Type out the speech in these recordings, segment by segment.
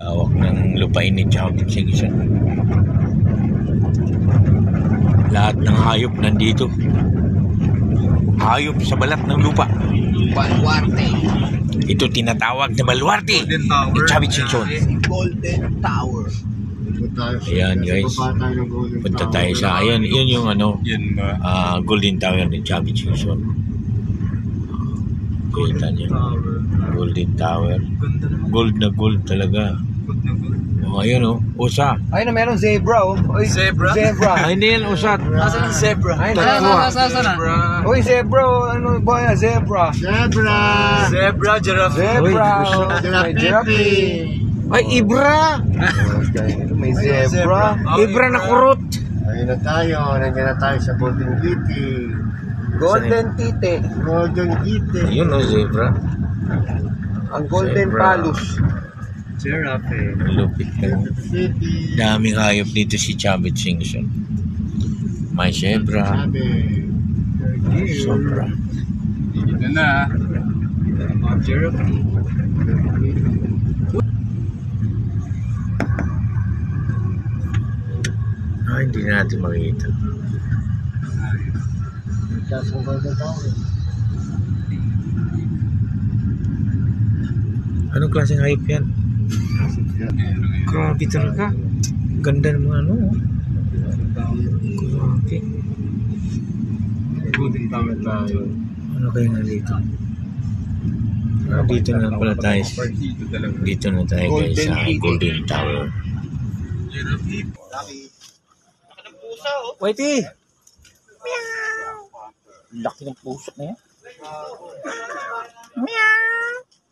Hawak ng lupain ni Chavit Singson. Lahat ng hayop nandito. Hayop sa balat ng lupa. Baluarte. Ito tinatawag na baluarte ni Chavit Singson. Golden Tower. Ayan guys, punta tayo sa, ayan, yun yung ano, Golden Tower ni Chavit Singson. Kita niyo, Golden Tower, gold na gold talaga. Ayun o, usa. Ayun na, meron zebra oh. Oy, zebra? Ay, hindi yan usat. Nasaan ang zebra? Ay, Tatlo. Uy, zebra oh. Ano ba yan? Zebra, giraffe. Zebra, may giraffe. Ay, ibra. May zebra. Ibra na kurot. Ayun na tayo, nandiyan na tayo sa Golden City. Golden Tite. Golden City. Ayun o, zebra. Ang Golden Zebra. Palus. Giraffe. Lupit na. City. Daming hayop dito si Chavit Singson. May zebra. Sobra. Dito na. Giraffe. Ay, hindi na natin makita. Anong klaseng hayop yan? Grabe talaga. Ganda ng mga ano. Grabe. Ano kayo na dito? Dito na pala tayo. Dito na tayo guys sa Golden Tower. Whitey! Meow! Laki ng puso na yan. Meow!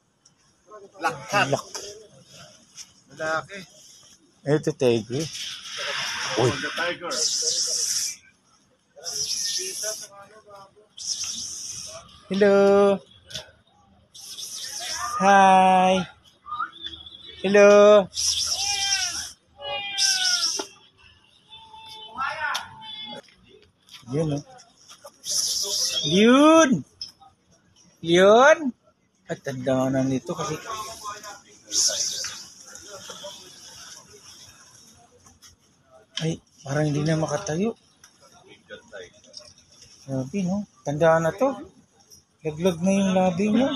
Laki. Malaki. Ito tiger. Uy. Hello. Hi. Hello. Yun, oh. Yun! Yun! At tanda na nito kasi ay, parang hindi na makatayo. Sabi, no? Tandaan na to. Laglag na yung labi niya.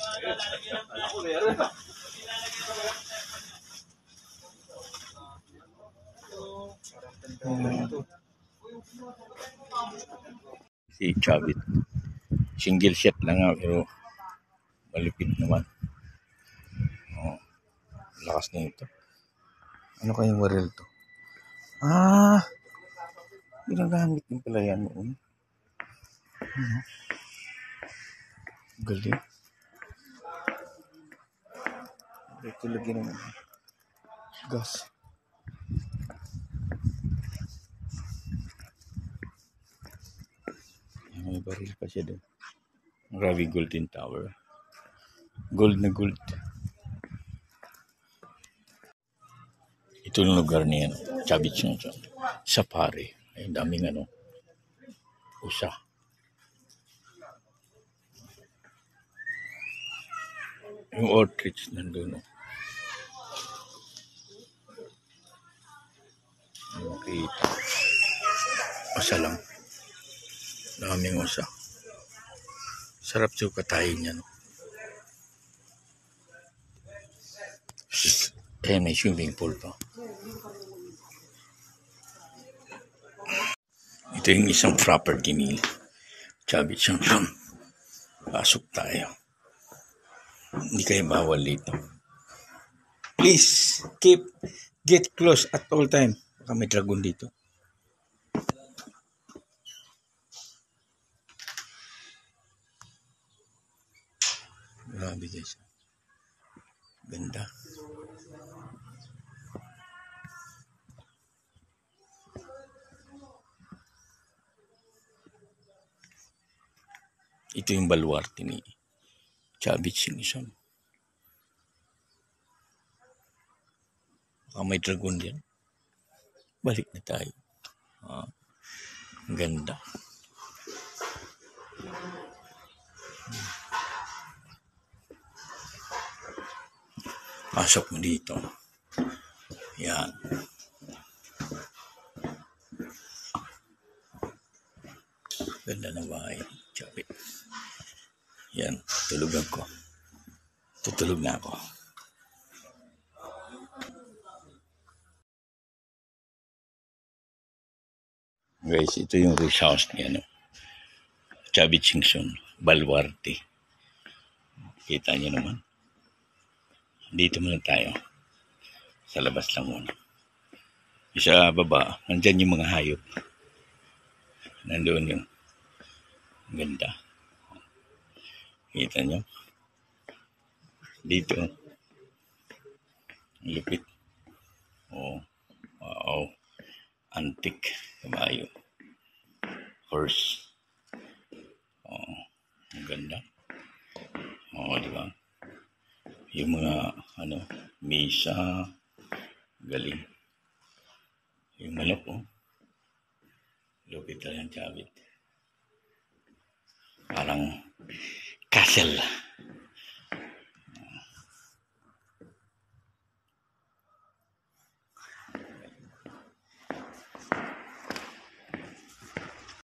Si Chavit. Single shot lang nga pero malupit naman. Oh, lakas na ito. Ano kayong waril to? Ah, ginagamit din pala yan noon. Galing. Ito lagyan naman. Gas. May baril pa siya doon. Grabe, Golden Tower. Gold na gold. Ito yung lugar niya, Chavit Singson. Sa pare. Ay, daming ano. Usa. Yung ostrich nandun. Makita. Usa lang. Daming usa. Sarap siya katayin niya. No? Eh, may swimming pool pa. Ito yung isang property ni Chavit Singson. Pasok tayo. Hindi kayo bawal dito. Please, get close at all time. Baka may dragon dito. Grabe guys. Ganda. Ito yung baluarte ni Chavit Singson. Baka may dragon yan. Balik na tayo. Ang ganda. Pasok mo dito. Yan. Ganda ng bahay. Chavit. Yan. Tulugan ko. Tutulog na ako. Guys, ito yung rich house ni Chavit Singson, Baluarte. Kita niyo naman. Dito muna tayo. Sa labas lang muna. Sa baba, nandyan yung mga hayop. Nandoon yung ganda. Kita niyo? Dito. Lupit. Oh, wow. Antique. Kabayo. Horse. Oh, ang ganda. Oh, di ba? Yung mga, misa. Galing. Yung manok, oh. Lupit talagang chavit. Parang castle.